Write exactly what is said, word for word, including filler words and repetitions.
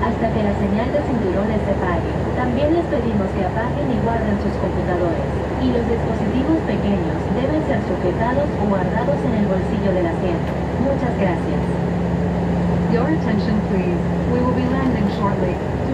hasta que la señal de cinturones se apague. También les pedimos que apaguen y guarden sus computadores. Y los dispositivos pequeños deben ser sujetados o guardados en el bolsillo del asiento. Muchas gracias. Your attention please. We will be landing shortly.